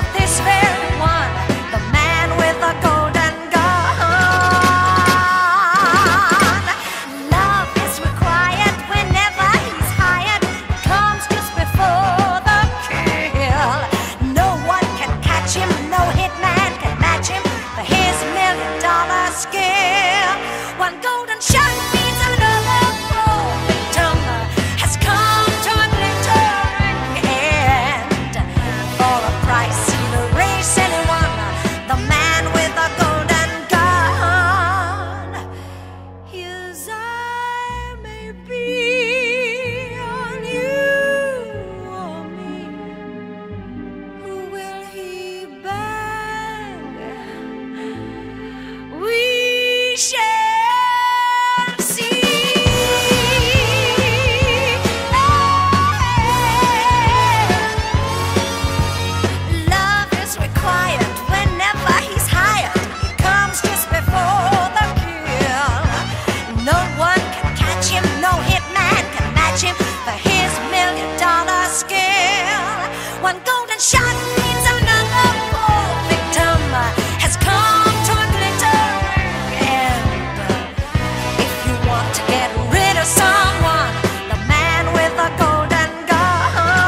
this very one, the man with the golden gun. Love is required whenever he's hired. Comes just before the kill. No one can catch him, no hitman can match him for his $1,000,000 skill. One golden shot means another poor victim has come to a glittering end. For a price he'll erase anyone, the man with a golden gun. His eye may be on you or me. Who will he bang? We shall see. Love is required whenever he's hired. He comes just before the kill. No one can catch him, no hitman can match him for his $1,000,000 skill. One golden shot means another poor victim has come to a glittering end. If you want to get rid of someone, the man with a golden gun.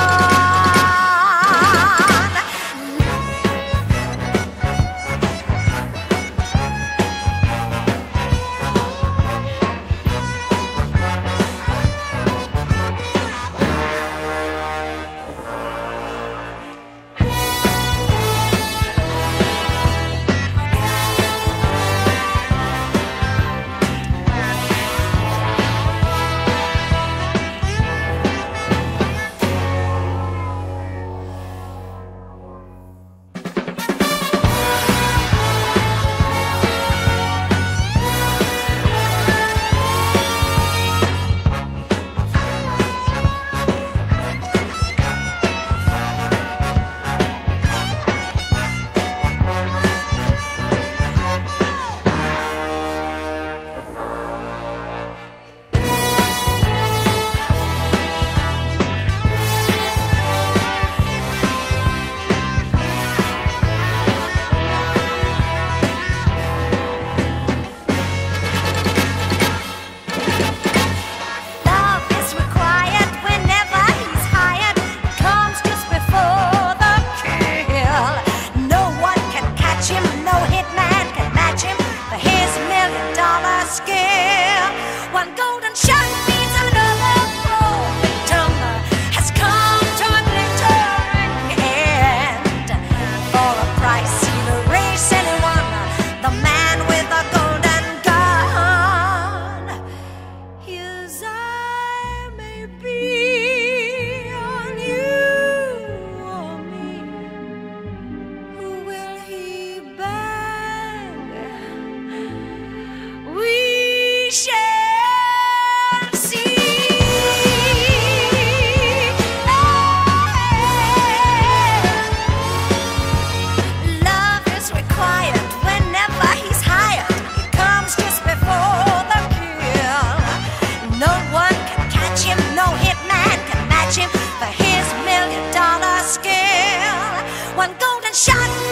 Love is required whenever he's hired. Comes just before the kill. No one can catch him, no hitman can match him for his $1,000,000 skill. One golden shot means another poor victim has come to a glittering end. For a price he'll erase anyone, the man with a golden gun. His eye may be on you or me. Who will he bang? We shall see. Love is required whenever he's hired. He comes just before the kill. No one can catch him, no hitman can match him for his $1,000,000 skill. One golden shot